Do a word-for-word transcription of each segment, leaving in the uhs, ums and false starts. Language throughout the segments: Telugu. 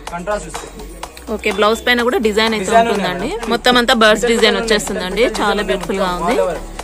కాంట్రాస్ట్ వస్తుంది. ఓకే, బ్లౌజ్ పైన కూడా డిజైన్ అయితే ఉంటుందండి. మొత్తం అంతా బర్డ్స్ డిజైన్ వచ్చేస్తుందండి. చాలా బ్యూటిఫుల్ గా ఉంది.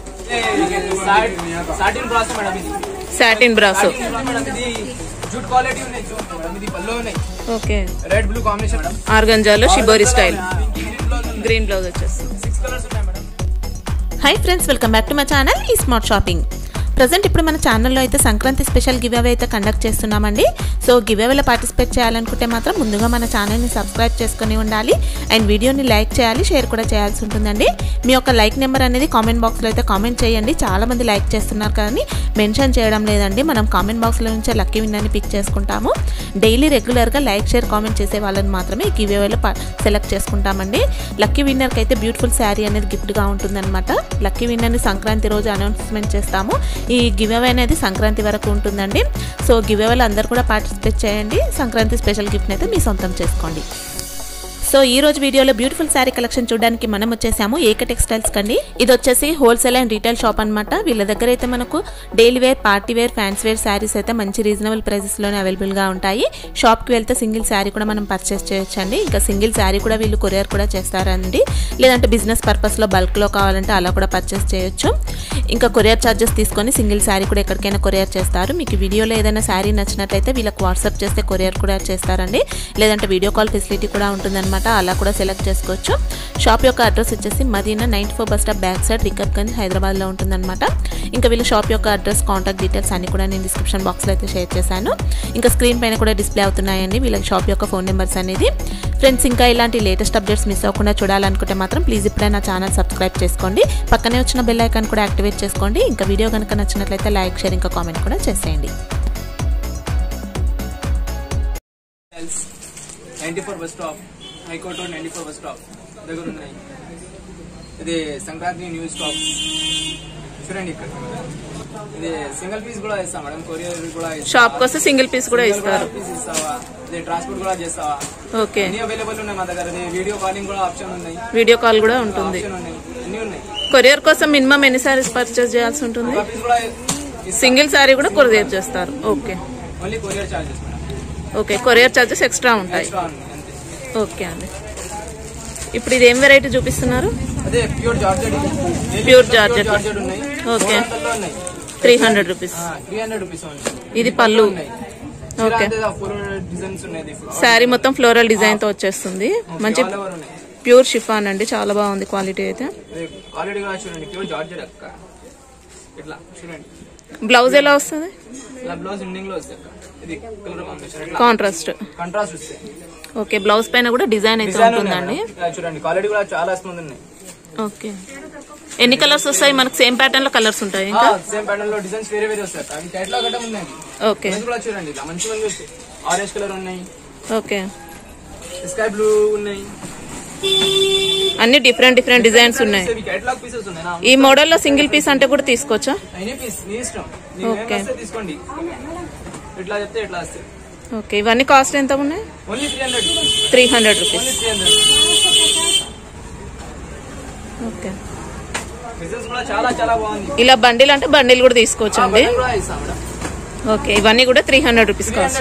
సాటిన్ బ్రాస్ మేడం, ఇది సాటిన్ బ్రాస్. జూట్ క్వాలిటీ ఉన్నాయి, ఇది పల్లో ఉన్నాయి. Okay, red blue combination madam. ఆర్గంజాలో షిబోరి స్టైల్ గ్రీన్ బ్లౌజ్ వచ్చేస్తుంది. సిక్స్ కలర్స్ ఉన్నాయి madam. Hi friends, welcome back to my channel ఈ స్మార్ట్ షాపింగ్. ప్రజెంట్ ఇప్పుడు మన ఛానల్లో అయితే సంక్రాంతి స్పెషల్ గివ్ అవే అయితే కండక్ట్ చేస్తున్నామండి. సో గివ్ అవేలో పార్టిసిపేట్ చేయాలనుకుంటే మాత్రం ముందుగా మన ఛానల్ని సబ్స్క్రైబ్ చేసుకుని ఉండాలి అండ్ వీడియోని లైక్ చేయాలి, షేర్ కూడా చేయాల్సి ఉంటుందండి. మీ యొక్క లైక్ నెంబర్ అనేది కామెంట్ బాక్స్లో అయితే కామెంట్ చేయండి. చాలామంది లైక్ చేస్తున్నారు కానీ మెన్షన్ చేయడం లేదండి. మనం కామెంట్ బాక్స్లో నుంచే లక్కీ విన్నర్ని పిక్ చేసుకుంటాము. డైలీ రెగ్యులర్గా లైక్ షేర్ కామెంట్ చేసే వాళ్ళని మాత్రమే గివ్ అవేలో సెలెక్ట్ చేసుకుంటామండి. లక్కీ విన్నర్కి అయితే బ్యూటిఫుల్ శారీ అనేది గిఫ్ట్గా ఉంటుందన్నమాట. లక్కీ విన్నర్ని సంక్రాంతి రోజు అనౌన్స్మెంట్ చేస్తాము. ఈ గివ్ అవే అనేది సంక్రాంతి వరకు ఉంటుందండి. సో గివ్ అవేలో అందరు కూడా పార్టిసిపేట్ చేయండి. సంక్రాంతి స్పెషల్ గిఫ్ట్ని అయితే మీ సొంతం చేసుకోండి. సో ఈ రోజు వీడియోలో బ్యూటిఫుల్ శారీ కలెక్షన్ చూడడానికి మనం వచ్చేసాము ఏక టెక్స్టైల్స్ కండి. ఇది వచ్చేసి హోల్సేల్ అండ్ రీటైల్ షాప్ అనమాట. వీళ్ళ దగ్గర అయితే మనకు daily wear, party wear, fancy wear saris అయితే మంచి రీజనబుల్ ప్రైసెస్లోనే అవైలబుల్గా ఉంటాయి. షాప్కి వెళ్తే సింగిల్ శారీ కూడా మనం పర్చేస్ చేయొచ్చండి. ఇంకా సింగిల్ శారీ కూడా వీళ్ళు కొరియర్ కూడా చేస్తారండి. లేదంటే బిజినెస్ పర్పస్లో బల్క్లో కావాలంటే అలా కూడా పర్చేస్ చేయొచ్చు. ఇంకా కొరియర్ ఛార్జెస్ తీసుకొని సింగిల్ శారీ కూడా ఎక్కడికైనా కొరియర్ చేస్తారు. మీకు వీడియోలో ఏదైనా శారీ నచ్చినట్లయితే వీళ్ళకి వాట్సాప్ చేస్తే కొరియర్ కూడా చేస్తారండి. లేదంటే వీడియో కాల్ ఫెసిలిటీ కూడా ఉంటుందన్నమాట. అలా కూడా సెలెక్ట్ చేసుకోవచ్చు. షాప్ యొక్క అడ్రస్ వచ్చేసి Madina ninety four bus stop back side Rikabganj హైదరాబాద్లో ఉంటుందన్నమాట. ఇంకా వీళ్ళ షాప్ యొక్క అడ్రస్, కాంటాక్ట్ డీటెయిల్స్ అన్ని కూడా నేను డిస్క్రిప్షన్ బాక్స్లో అయితే షేర్ చేశాను. ఇంకా స్క్రీన్ పైన కూడా డిస్ప్లే అవుతున్నాయండి వీళ్ళ షాప్ యొక్క ఫోన్ నెంబర్స్ అనేది. ఫ్రెండ్స్, ఇంకా ఇలాంటి లేటెస్ట్ అప్డేట్స్ మిస్ అవ్వకుండా చూడాలనుకుంటే మాత్రం ప్లీజ్ ఇప్పుడే నా ఛానల్ సబ్స్క్రైబ్ చేసుకోండి. పక్కనే వచ్చిన బెల్ ఐకాన్ కూడా యాక్టివేట్ చేసుకోండి. ఇంకా వీడియో కనుక నచ్చినట్లయితే లైక్, షేర్, ఇంకా కామెంట్ కూడా చేసేయండి. Ninety four bus stop, high court road ninety four bus stop దగ్గర ఉన్నాయి. ఇది సంక్రాంతి న్యూ స్టాక్ చూడండి. ఇక్కడ ఇది సింగిల్ పీస్ కూడా ఇస్తాం మేడం. కొరియర్ కూడా షాప్ కోసం సింగిల్ పీస్ కూడా ఇస్తారు. పీస్ ఇస్తావా, ఇది ట్రాన్స్పోర్ట్ కూడా చేస్తావా? ఓకే, అన్ని అవైలబుల్ ఉన్నాయి మా దగ్గర. వీడియో కాలింగ్ కూడా ఆప్షన్ ఉన్నాయి. వీడియో కాల్ కూడా ఉంటుంది. అన్ని ఉన్నాయి. కొరియర్ కోసం మినిమం ఎన్ని సారీస్ పర్చేస్ చేయాల్సి ఉంటుంది? సింగిల్ సారీ కూడా కొరియర్ చేస్తారు. Okay, only courier charges madam. Okay, courier charges extra ఉంటాయి. ఓకే అండి. ఇప్పుడు ఇది ఏం వెరైటీ చూపిస్తున్నారు? అదే pure georgette. Pure georgette. Okay, three hundred rupees. Three hundred rupees ఇది పళ్ళు. ఓకే, శారీ మొత్తం ఫ్లోరల్ డిజైన్ తో వచ్చేస్తుంది. మంచి ప్యూర్ షిఫాన్ అండి. చాలా బాగుంది క్వాలిటీ అయితే. బ్లౌజ్ ఎలా వస్తుంది? కాంట్రాస్ట్. కాంట్రాస్ట్ వస్తుంది. ఓకే, బ్లౌజ్ పైన కూడా డిజైన్ అయితే ఉంటుందండి. చూడండి, క్వాలిటీ కూడా చాలా స్మూత్ ఉన్నాయి. ఓకే, ఎన్ని కలర్స్ వస్తాయి మనకు? సేమ్ ప్యాటర్న్ లో కలర్స్ ఉంటాయి. ఇంకా సేమ్ ప్యాటర్న్ లో డిజైన్స్ వేరే వేరే వస్తాయి. అవి కేటలాగ్ గట్టం ఉన్నాయి. ఓకే, కూడా చూడండి, ఇలా మంచి మంచి వస్తాయి. ఆరెంజ్ కలర్ ఉన్నాయి. ఓకే, స్కై బ్లూ ఉన్నాయి. అన్ని డిఫరెంట్ డిఫరెంట్ డిజైన్స్ ఉన్నాయి. కేటలాగ్ పీసెస్ ఉన్నాయి. ఈ మోడల్ లో సింగిల్ పీస్ అంటే కూడా తీసుకోవచ్చా? ఎనీ పీస్ నీ ఇష్టం. ఓకే, తీసుకోండి. ఇట్లా చెప్తే ఇట్లా వస్తాయి. ఓకే, ఇవన్నీ కాస్ట్ ఎంత ఉన్నాయి? Only three hundred three hundred rupees. Okay, చాలా చాలా బాగుంది. ఇలా బండిల్ అంటే బండిల్ కూడా తీసుకోవచ్చు అండి. ఓకే, ఇవన్నీ కూడా త్రీ హండ్రెడ్ రూపీస్ కాస్ట్.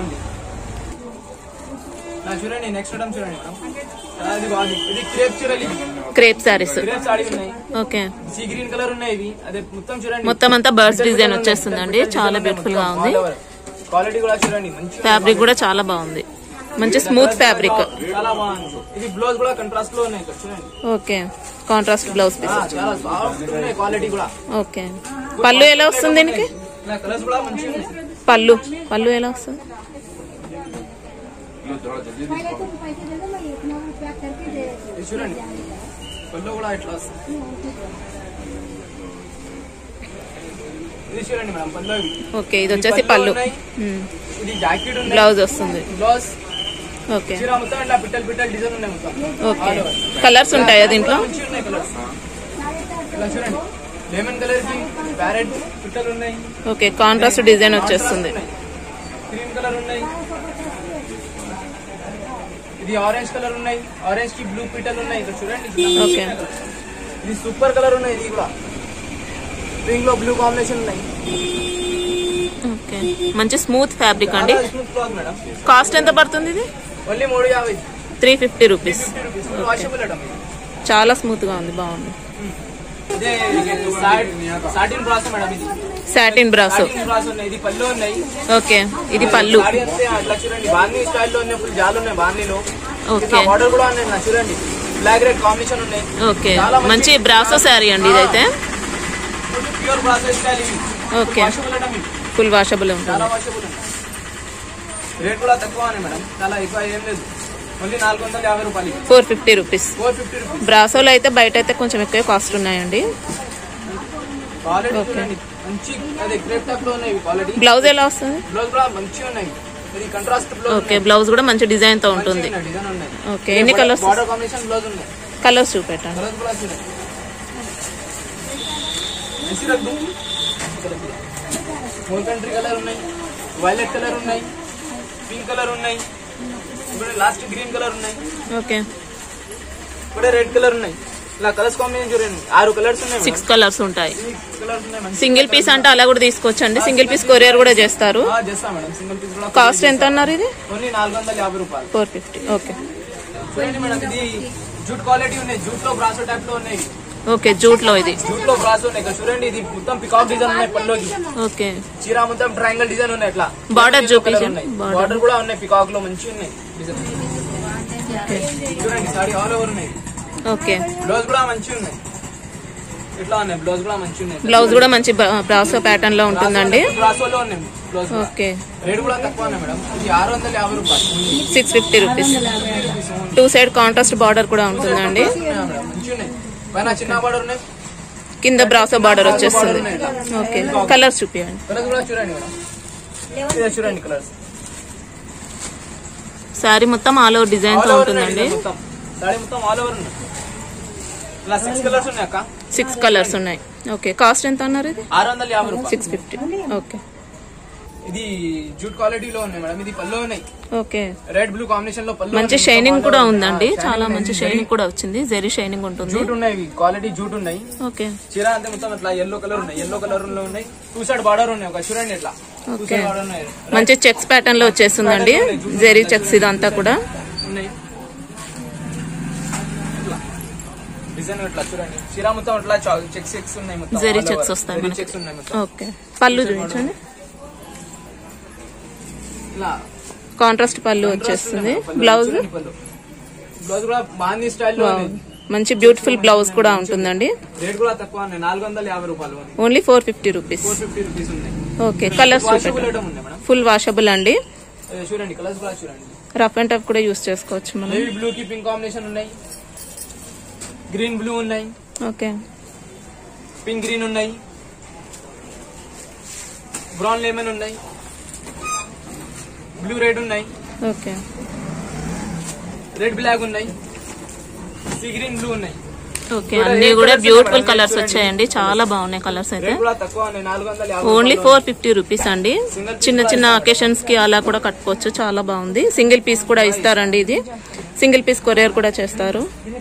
చూడండి, నెక్స్ట్ ఐటమ్ చూడండి. ఇది క్రేప్ చీరలు, crepe saris. Okay, sea green colour ఉన్నాయి. ఇవి అదే మొత్తం చూడండి, మొత్తం అంతా బర్డ్స్ డిజైన్ వచ్చేస్తుందండి. చాలా బ్యూటిఫుల్ గా ఉంది. క్వాలిటీ కూడా చూడండి. ఫ్యాబ్రిక్ కూడా చాలా బాగుంది. మంచి స్మూత్ ఫ్యాబ్రిక్. చాలా బాగుంది. ఇది బ్లౌజ్ కూడా కాంట్రాస్ట్ లో ఉన్నాయి. చూడండి. Okay, contrast blouse piece. చాలా సాఫ్ట్ ఉన్నాయి. క్వాలిటీ కూడా. ఓకే, పళ్ళు ఎలా వస్తుంది దీనికి? కలర్స్ కూడా మంచిగా ఉన్నాయి. పళ్ళు పళ్ళు ఎలా వస్తుంది? చూడండి, పళ్ళు కూడా ఇట్లా వస్తుంది. ఇది చూడండి మేడం, పళ్ళు. ఓకే, ఇది వచ్చేసి పళ్ళు. ఇది జాకెట్ ఉంది. బ్లౌజ్ వస్తుంది. బ్లౌజ్. ఓకే, మొత్తం ఇట్లా పిట్టల్ పిట్టల్ డిజైన్ ఉన్నాయి మొత్తం. ఓకే, కలర్స్ ఉంటాయా దీంట్లో? ఇలా చూడండి, లెమన్ కలర్ కి ప్యారెట్ పిట్టలు ఉన్నాయి. ఓకే, కాంట్రాస్ట్ డిజైన్ వచ్చేస్తుంది. క్రీమ్ కలర్ ఉన్నాయి. ఇది ఆరెంజ్ కలర్ ఉన్నాయి. ఆరెంజ్ కి బ్లూ పిట్టలు ఉన్నాయి. ఇక్కడ చూడండి. ఓకే, ఇది సూపర్ కలర్ ఉన్నాయి. ఇది కూడా పింక్ లో బ్లూ కాంబినేషన్ ఉన్నాయి. ఓకే, మంచి స్మూత్ ఫ్యాబ్రిక్ అండి. కాస్ట్ ఎంత పడుతుంది ఇది? ఓన్లీ మూడు యాభై three fifty rupees. Washable item. చాలా స్మూత్ గా ఉంది, బాగుంది. ఇదే సాటిన్ బ్రాసో మేడం. ఇది సాటిన్ బ్రాసో. బ్రాసో ఉన్నాయి. ఇది పళ్ళు ఉన్నాయి. ఓకే, ఇది పళ్ళు. అట్లా చూడండి, బాందీ స్టైల్లో ఉన్నాయి. ఫుల్ జాలు ఉన్నాయి బాందీలో. ఓకే, బార్డర్ కూడా ఉన్నాయి చూడండి. బ్లాక్ రెడ్ కాంబినేషన్ ఉన్నాయి. ఓకే, మంచి బ్రాసో శారీ అండి ఇదైతే. Pure brasso style. Okay, full washable ఉంటుంది. రేట్ కూడా తక్కువ మేడం, చాలా ఎక్కువ ఏం లేదు. ఓన్లీ నాలుగు వందల యాభై రూపాయలు. Four fifty rupees. Four fifty rupees. బ్రాసోలో అయితే బయట అయితే కొంచెం ఎక్కువ కాస్ట్ ఉన్నాయండి. మంచి అదే క్రేప్ టైప్ లో ఉన్నాయి క్వాలిటీ. బ్లౌజ్ ఎలా వస్తుంది? బ్లౌజ్ కూడా మంచిగా ఉన్నాయి. ఇది కాంట్రాస్ట్ బ్లౌజ్. ఓకే, బ్లౌజ్ కూడా మంచి డిజైన్ తో ఉంటుంది. డిజైన్ ఉన్నాయి. ఓకే, ఎన్ని కలర్స్? బార్డర్ కాంబినేషన్ బ్లౌజ్ ఉన్నాయి. కలర్స్ చూపెట్టండి. కలర్స్ కూడా చూడండి. ఇసి రక్ దు. మోల్ కంట్రీ కలర్ ఉన్నాయి, వైలెట్ కలర్ ఉన్నాయి, పింక్ కలర్ ఉన్నాయి, ఇప్పుడు లాస్ట్ గ్రీన్ కలర్ ఉన్నాయి. ఓకే, ఇప్పుడు రెడ్ కలర్ ఉన్నాయి. ఇలా కలర్స్ కాంబినేషన్ చూడండి. ఆరు కలర్స్ ఉన్నాయి. సిక్స్ కలర్స్ ఉంటాయి. కలర్స్ ఉన్నాయి. సింగిల్ పీస్ అంటే అలా కూడా తీసుకోవచ్చండి. సింగిల్ పీస్ కొరియర్ కూడా చేస్తారు. చేస్తాం మేడం. సింగిల్ పీస్ కూడా. కాస్ట్ ఎంత అన్నారు ఇది? ఓన్లీ నాలుగు వందల యాభై రూపాయలు. Four fifty. ఓకే, చూడండి మేడం, ఇది జూట్ క్వాలిటీ ఉన్నాయి. జూట్ లో బ్రాసో టైప్ లో ఉన్నాయి. ఓకే, జూట్ లో ఇది. జూట్ లో బ్రాసో ఉన్నాయి. చూడండి, ఇది మొత్తం పికాక్ డిజైన్ ఉన్నాయి పల్లోకి. ఓకే, చీర మొత్తం ట్రయాంగిల్ డిజైన్ ఉన్నాయి. ఇట్లా బార్డర్ చూపించండి. బార్డర్ కూడా ఉన్నాయి. పికాక్ లో మంచి ఉన్నాయి డిజైన్. చూడండి, సారీ ఆల్ ఓవర్ ఉన్నాయి. ఓకే, బ్లౌజ్ కూడా మంచి ఉన్నాయి. ఇట్లా ఉన్నాయి. బ్లౌజ్ కూడా మంచి ఉన్నాయి. బ్లౌజ్ కూడా మంచి బ్రాసో ప్యాటర్న్ లో ఉంటుందండి. బ్రాసోలో ఉన్నాయి బ్లౌజ్. ఓకే, రేట్ కూడా తక్కువ మేడం. ఇది ఆరు వందల యాభై రూపాయలు. Six fifty rupees. Two side contrast border కూడా ఉంటుందండి. మంచి ఉన్నాయి. పైన చిన్న బార్డర్ ఉన్నాయి, కింద బ్రాసో బార్డర్ వచ్చేస్తుంది. ఓకే, కలర్స్ చూపించండి. కలర్స్ కూడా చూడండి మేడం. ఇదే చూడండి కలర్స్. సారీ మొత్తం ఆల్ ఓవర్ డిజైన్ తో ఉంటుందండి. సారీ మొత్తం ఆల్ ఓవర్ ఉన్నాయి. ఇలా సిక్స్ కలర్స్ ఉన్నాయి అక్క. సిక్స్ కలర్స్ ఉన్నాయి. ఓకే, కాస్ట్ ఎంత అన్నారు ఇది? ఆరు వందల యాభై రూపాయలు. Six fifty. ఓకే, ఇది జూట్ క్వాలిటీలో ఉన్నాయి మేడం. ఇది పళ్ళు ఉన్నాయి. ఓకే, రెడ్ బ్లూ కాంబినేషన్ లో పళ్ళు. మంచి షైనింగ్ కూడా ఉందండి. చాలా మంచి షైనింగ్ కూడా వచ్చింది. జెరీ షైనింగ్ ఉంటుంది. జూట్ ఉన్నాయి. క్వాలిటీ జూట్ ఉన్నాయి. ఓకే, చీర అంతే మొత్తం ఇట్లా ఎల్లో కలర్ ఉన్నాయి. ఎల్లో కలర్ లో ఉన్నాయి. టూ సైడ్ బార్డర్ ఉన్నాయి. ఒక చూడండి ఇట్లా. ఓకే, మంచి చెక్స్ ప్యాటర్న్ లో వచ్చేస్తుందండి. జెరీ చెక్స్ ఇదంతా కూడా ఉన్నాయి. డిజైన్ ఇట్లా చూడండి. చీర మొత్తం ఇట్లా చెక్స్ చెక్స్ ఉన్నాయి. మొత్తం జెరీ చెక్స్ వస్తాయి మనకి. చెక్స్ ఉన్నాయి మొత్తం. ఓకే, పళ్ళు చూపించండి. ఇలా కాంట్రాస్ట్ పళ్ళు వచ్చేస్తుంది. బ్లౌజ్ బ్లౌజ్ కూడా బాందీ స్టైల్లో మంచి బ్యూటిఫుల్ బ్లౌజ్ కూడా ఉంటుందండి. రేట్ కూడా తక్కువ ఉన్నాయి. నాలుగు వందల యాభై రూపాయలు. Only four fifty rupees. Four fifty rupees ఉన్నాయి. ఓకే, కలర్స్ ఫుల్ వాషబుల్ అండి. చూడండి కలర్స్ కూడా చూడండి. రఫ్ అండ్ టఫ్ కూడా యూస్ చేసుకోవచ్చు మనం. నేవీ బ్లూ కి పింక్ కాంబినేషన్ ఉన్నాయి. గ్రీన్ బ్లూ ఉన్నాయి. ఓకే, పింక్ గ్రీన్ ఉన్నాయి. బ్రౌన్ లెమన్ ఉన్నాయి. బ్లూ రెడ్ ఉన్నాయి. ఓకే, రెడ్ బ్లాక్ ఉన్నాయి. సీ గ్రీన్ బ్లూ ఉన్నాయి. ఓకే, అన్ని కూడా బ్యూటిఫుల్ కలర్స్ వచ్చాయండి. చాలా బాగున్నాయి కలర్స్ అయితే. ఓన్లీ ఫోర్ ఫిఫ్టీ రూపీస్ అండి. చిన్న చిన్న అకేషన్స్ కి అలా కూడా కట్టుకోవచ్చు. చాలా బాగుంది. సింగిల్ పీస్ కూడా ఇస్తారండి. ఇది సింగిల్ పీస్ కొరియర్ కూడా చేస్తారు.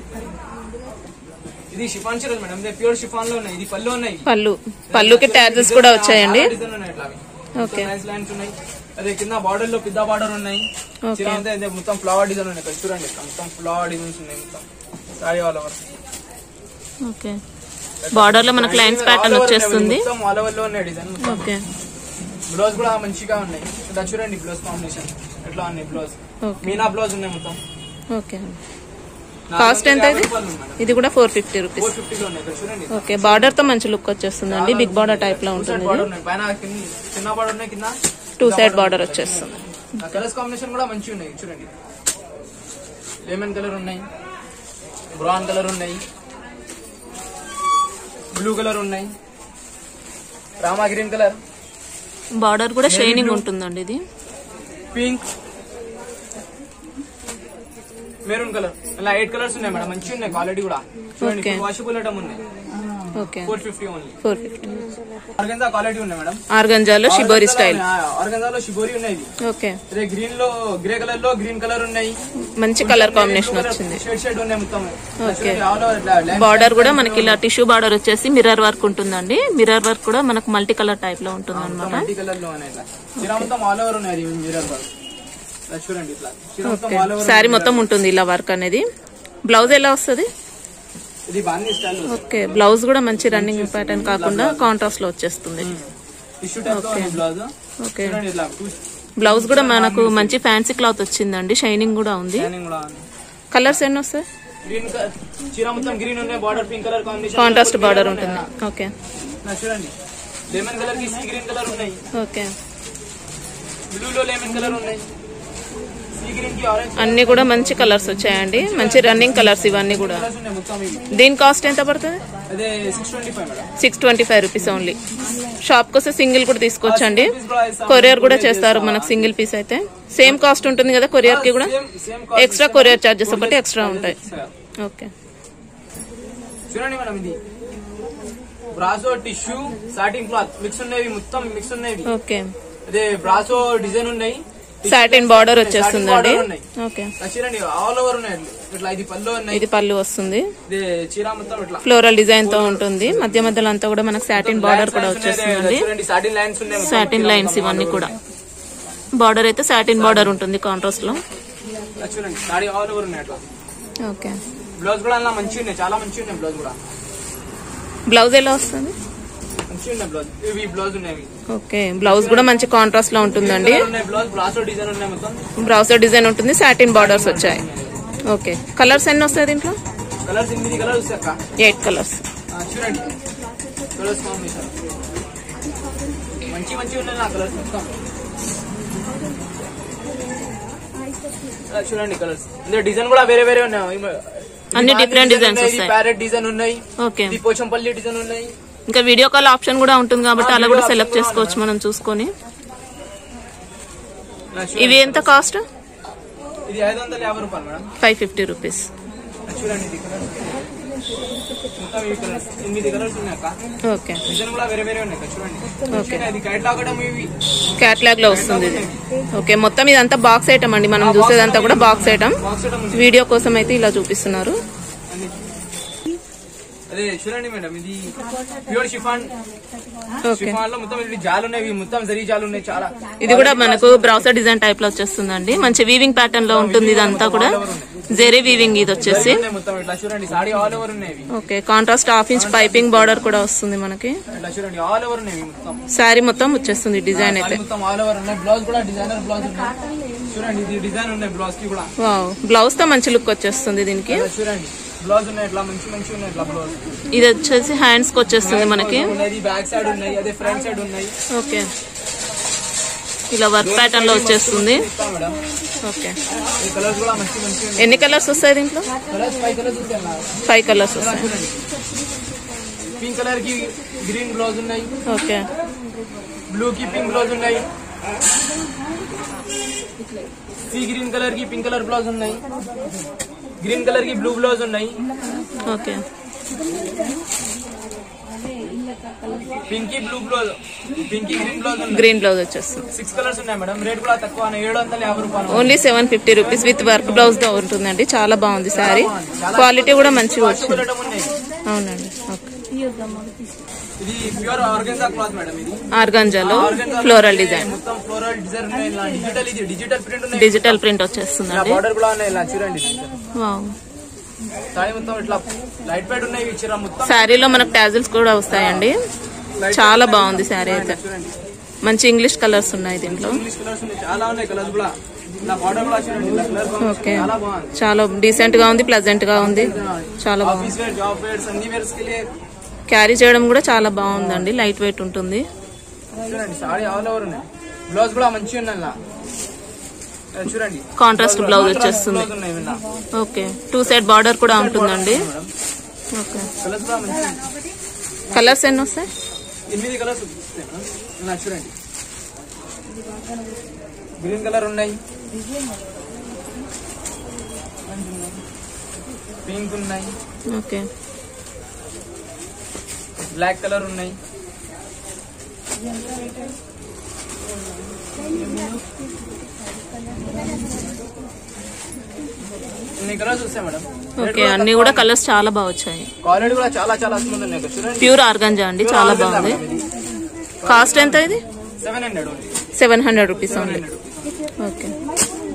ఇది షిఫాన్ చీరలు మేడం. ప్యూర్ షిఫాన్ లో ఉన్నాయి. ఇది పళ్ళు ఉన్నాయి. పళ్ళు పళ్ళుకి ట్యాజెస్ కూడా వచ్చాయండి. ఓకే, అదే కింద బార్డర్ లో పెద్ద బార్డర్ ఉన్నాయి. మొత్తం ఫ్లవర్ డిజైన్ ఉన్నాయి. చూడండి మొత్తం ఫ్లవర్ డిజైన్స్ ఉన్నాయి. మొత్తం sari all over. Okay, border లో మనకి లైన్స్ ప్యాటర్న్ వచ్చేస్తుంది. ఆల్ ఓవర్ లో ఉన్నాయి డిజైన్. ఓకే, బ్లౌజ్ కూడా మంచిగా ఉన్నాయి. ఇలా చూడండి బ్లౌజ్ కాంబినేషన్ ఎట్లా ఉన్నాయి. బ్లౌజ్ మీనా బ్లౌజ్ ఉన్నాయి మొత్తం. ఓకే, కాస్ట్ ఎంత ఇది? ఇది కూడా four fifty rupees. Okay, border తో మంచి లుక్ వచ్చేస్తుందండి. బిగ్ బార్డర్ టైప్ లో ఉంటుంది. టూ సైడ్ బార్డర్ వచ్చేస్తుంది. కలర్స్ కాంబినేషన్ కూడా మంచి ఉన్నాయి. చూడండి లెమన్ కలర్ ఉన్నాయి, బ్రౌన్ కలర్ ఉన్నాయి, బ్లూ కలర్ ఉన్నాయి, రామా గ్రీన్ కలర్. బార్డర్ కూడా షైనింగ్ ఉంటుందండి. ఇది పింక్, మెరూన్ కలర్. అలా ఎయిట్ కలర్స్ ఉన్నాయి మేడం. మంచి ఉన్నాయి క్వాలిటీ కూడా. చూడండి వాషబుల్ ఐటమ్ ఉన్నాయి. Okay, four fifty only. Four fifty. Organza quality ఉన్నాయి మేడం. ఆర్గంజాలో షిబోరి స్టైల్. ఆర్గంజాలో షిబోరి ఉన్నాయి. ఓకే, గ్రీన్ లో గ్రే కలర్ లో గ్రీన్ కలర్ ఉన్నాయి. మంచి కలర్ కాంబినేషన్ వచ్చింది. షేడ్ షేడ్ ఉన్నాయి మొత్తం. ఓకే, బార్డర్ కూడా మనకి ఇలా టిష్యూ బార్డర్ వచ్చేసి మిర్రర్ వర్క్ ఉంటుందండి. మిర్రర్ వర్క్ కూడా మనకు మల్టీ కలర్ టైప్ లో ఉంటుంది అనమాట. మల్టీ కలర్ లో మొత్తం ఆల్ ఓవర్ ఉన్నాయి. మిర్రర్ వర్క్ చూడండి ఇట్లా చీర మొత్తం all over శారీ మొత్తం ఉంటుంది ఇలా వర్క్ అనేది. బ్లౌజ్ ఎలా వస్తుంది? ఇది బాందీ స్టైల్. ఓకే, బ్లౌజ్ కూడా మంచి రన్నింగ్ ప్యాటర్న్ కాకుండా కాంట్రాస్ట్ లో వచ్చేస్తుంది. టిష్యూ టైప్ లో ఉంది బ్లౌజ్. ఓకే, చూడండి ఇట్లా బ్లౌజ్ కూడా మనకు మంచి ఫ్యాన్సీ క్లాత్ వచ్చిందండి, షైనింగ్ కూడా ఉంది. షైనింగ్ కూడా ఉంది. కలర్స్ ఎన్ని వస్తాయి? గ్రీన్ చీర మొత్తం గ్రీన్ ఉన్నాయి, border pink colour combination contrast border ఉంటుంది. ఓకే, చూడండి లెమన్ కలర్ కి సీ గ్రీన్ కలర్ ఉన్నాయి. ఓకే, బ్లూ లో లెమన్ కలర్ ఉన్నాయి, సీ గ్రీన్ కి ఆరెంజ్ అన్ని కూడా మంచి కలర్స్ వచ్చాయండి, మంచి రన్నింగ్ కలర్స్ ఇవన్నీ కూడా. కలర్స్ ఉన్నాయి మొత్తం ఇవి. దీని కాస్ట్ ఎంత పడుతుంది? అదే six twenty five madam. Six twenty five rupees only. Shop కి వస్తే సింగిల్ కూడా తీసుకోవచ్చండి, కొరియర్ కూడా చేస్తారు మనకు సింగిల్ పీస్ అయితే. సేమ్ కాస్ట్ ఉంటుంది కదా కొరియర్ కి కూడా, ఎక్స్ట్రా కొరియర్ చార్జెస్ ఒకటి ఎక్స్ట్రా ఉంటాయి. ఓకే, చూడండి మేడం ఇది brasso tissue satin cloth mix ఉన్నాయి, మొత్తం మిక్స్ ఉన్నాయి. ఓకే, అదే బ్రాసో డిజైన్ ఉన్నాయి, సాటిన్ బార్డర్ వచ్చేస్తుందండి. ఓకే, చూడండి ఆల్ ఓవర్ ఉన్నాయి ఇట్లా. ఇది పళ్ళు ఉన్నాయి, ఇది పళ్ళు వస్తుంది, ఇది చీర మొత్తం ఇట్లా ఫ్లోరల్ డిజైన్ తో ఉంటుంది. మధ్య మధ్యలో అంతా కూడా మనకు సాటిన్ బార్డర్ కూడా వచ్చేస్తుందండి. చూడండి సాటిన్ లైన్స్ ఉన్నాయి, సాటిన్ లైన్స్ ఇవన్నీ కూడా. బార్డర్ అయితే సాటిన్ బార్డర్ ఉంటుంది కాంట్రాస్ట్ లో. చూడండి సారీ ఆల్ ఓవర్ ఉన్నాయి అట్లా. ఓకే, బ్లౌజ్ కూడా అలా మంచిగా ఉన్నాయి, చాలా మంచిగా ఉన్నాయి బ్లౌజ్ కూడా. బ్లౌజ్ ఎలా వస్తుంది? మంచిగా ఉన్నాయి బ్లౌజ్. ఇవి బ్లౌజ్ ఉన్నాయి. ఓకే, బ్లౌజ్ కూడా మంచి కాంట్రాస్ట్ లో ఉంటుందండి. బ్లౌజ్ బ్రాసో డిజైన్ ఉన్నాయి మొత్తం, బ్రౌజర్ డిజైన్ ఉంటుంది, సాటిన్ బార్డర్స్ వచ్చాయి. ఓకే, కలర్స్ ఎన్ని వస్తాయి దీంట్లో? కలర్స్ ఎనిమిది కలర్స్ వస్తాయి అక్క. Eight colours. చూడండి కలర్స్ కాంబినేషన్ మంచి మంచి ఉన్నాయి నా కలర్స్ మొత్తం. చూడండి కలర్స్, ఇందులో డిజైన్ కూడా వేరే వేరే ఉన్నాయి, అన్ని డిఫరెంట్ డిజైన్స్ వస్తాయి. ప్యారెట్ డిజైన్ ఉన్నాయి, ఓకే, పోచంపల్లి డిజైన్ ఉన్నాయి. ఇంకా వీడియో కాల్ ఆప్షన్ కూడా ఉంటుంది కాబట్టి అలా కూడా సెలెక్ట్ చేసుకోవచ్చు మనం చూసుకొని. ఇవి ఎంత కాస్ట్? ఇది ఐదు వందల యాభై రూపాయలు మేడం. Five fifty rupees. చూడండి ఇది కలర్స్ మొత్తం ఈ కలర్స్ ఎనిమిది కలర్స్ ఉన్నాయి అక్క. ఓకే, డిజైన్ కూడా వేరే వేరే ఉన్నాయి చూడండి. ఓకే, ఇది కేటలాగ్ కూడా ఇవి క్యాట్లాగ్ లో వస్తుంది ఇది. ఓకే, మొత్తం ఇదంతా బాక్స్ ఐటమ్ అండి, మనం చూసేదంతా కూడా బాక్స్ ఐటమ్. వీడియో కోసం అయితే ఇలా చూపిస్తున్నారు. అదే చూడండి మేడం ఇది ప్యూర్ షిఫాన్. షిఫాన్ లో మొత్తం ఇది జాలు ఉన్నాయి, మొత్తం జరీ జాలు ఉన్నాయి చాలా. ఇది కూడా మనకు బ్రౌజర్ డిజైన్ టైప్ లో వచ్చేస్తుందండి, మంచి వీవింగ్ ప్యాటర్న్ లో ఉంటుంది. ఇదంతా కూడా జెరీ వీవింగ్ ఇది వచ్చేసి. మొత్తం ఇట్లా చూడండి సారీ ఆల్ ఓవర్ ఉన్నాయి. Okay, contrast half inch piping border కూడా వస్తుంది మనకి. ఇట్లా చూడండి ఆల్ ఓవర్ ఉన్నాయి మొత్తం. శారీ మొత్తం వచ్చేస్తుంది డిజైన్ అయితే. మొత్తం ఆల్ ఓవర్ ఉన్నాయి. బ్లౌజ్ కూడా డిజైనర్ బ్లౌజ్ ఉన్నాయి. చూడండి ఇది డిజైన్ ఉన్నాయి బ్లౌజ్ కి కూడా. వావ్, బ్లౌజ్ తో మంచి లుక్ వచ్చేస్తుంది దీనికి. చూడండి బ్లౌజ్ ఉన్నాయి ఇట్లా మంచి మంచి ఉన్నాయి ఇట్లా బ్లౌజ్. ఇది వచ్చేసి హ్యాండ్స్ కి వచ్చేస్తుంది మనకి. బ్యాక్ సైడ్ ఉన్నాయి, అదే ఫ్రంట్ సైడ్ ఉన్నాయి. ఓకే, ఇలా వర్క్ ప్యాటర్న్ లో వచ్చేస్తుంది. ఓకే, కలర్స్ కూడా మంచి మంచి. ఎన్ని కలర్స్ వస్తాయి దీంట్లో? కలర్స్ ఫైవ్ కలర్స్ వస్తాయి. ఫైవ్ కలర్స్ వస్తాయి. పింక్ కలర్ కి గ్రీన్ బ్లౌజ్ ఉన్నాయి. ఓకే, బ్లూ కి పింక్ బ్లౌజ్ ఉన్నాయి. సీ గ్రీన్ కలర్ కి పింక్ కలర్ బ్లౌజ్ ఉన్నాయి. గ్రీన్ కలర్ కి బ్లూ బ్లౌజ్ ఉన్నాయి. ఓకే, పింకీ బ్లూ బ్లౌజ్, పింకీ గ్రీన్ బ్లౌజ్, గ్రీన్ బ్లౌజ్ వచ్చేస్తుంది. సిక్స్ కలర్స్ ఉన్నాయి మేడం. రేట్ కూడా తక్కువ, ఏడు వందల యాభై రూపాయలు. Only seven fifty rupees with work blouse తో ఉంటుందండి. చాలా బాగుంది శారీ, క్వాలిటీ కూడా మంచిగా వచ్చింది. అవునండి. ఓకే, ఇది ప్యూర్ ఆర్గంజా క్లాత్ మేడం. ఇది ఆర్గంజాలో ఫ్లోరల్ డిజైన్, మొత్తం ఫ్లోరల్ డిజైన్ ఉన్నాయి. ఇలా డిజిటల్, ఇది డిజిటల్ ప్రింట్ ఉన్నాయి. డిజిటల్ ప్రింట్ వచ్చేస్తుందండి. బార్డర్ కూడా ఉన్నాయి ఇలా చూడండి. వావ్, సారీ మొత్తం ఇట్లా లైట్ వెయిట్ ఉన్నాయి. చీర మొత్తం శారీలో మనకు టాజిల్స్ కూడా వస్తాయండి. చాలా బాగుంది శారీ అయితే. మంచి ఇంగ్లీష్ కలర్స్ ఉన్నాయి దీంట్లో. ఇంగ్లీష్ కలర్స్ ఉన్నాయి, చాలా ఉన్నాయి కలర్స్ కూడా. ఇలా బార్డర్ కూడా చూడండి ఇలా కలర్ ఓకే, చాలా బాగుంది. చాలా డీసెంట్ గా ఉంది, ప్లెజెంట్ గా ఉంది. చాలా బాగుంది. ఆఫీస్ వేర్, జాబ్ వేర్స్, అన్ని వేర్స్ కి క్యారీ చేయడం కూడా చాలా బాగుందండి, లైట్ వెయిట్ ఉంటుంది. చూడండి సారీ ఆల్ ఓవర్ ఉన్నాయి. బ్లౌజ్ కూడా మంచిగా ఉన్నాయి ఇలా చూడండి. కాంట్రాస్ట్ బ్లౌజ్ వచ్చేస్తుంది. ఓకే, టూ సైడ్ బార్డర్ కూడా ఉంటుందండి. ఓకే, కలర్స్ కూడా మంచిగా. కలర్స్ ఎన్ని వస్తాయి? ఎనిమిది కలర్స్ వస్తాయి మేడం. ఇలా చూడండి గ్రీన్ కలర్ ఉన్నాయి, పింక్ ఉన్నాయి. ఓకే, బ్లాక్ కలర్ ఉన్నాయి. ఇన్ని కలర్స్ వస్తాయి మేడం. ఓకే, అన్ని కూడా కలర్స్ చాలా బాగా వచ్చాయి. క్వాలిటీ కూడా చాలా చాలా స్మూత్ ఉన్నాయి. చూడండి ప్యూర్ ఆర్గంజా అండి, చాలా బాగుంది. కాస్ట్ ఎంత ఇది? Seven hundred seven hundred rupees only. Okay,